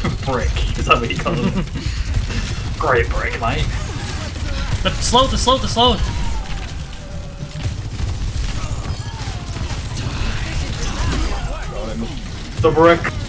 Brick, is that what you call him? Great brick, mate. The slow. The brick.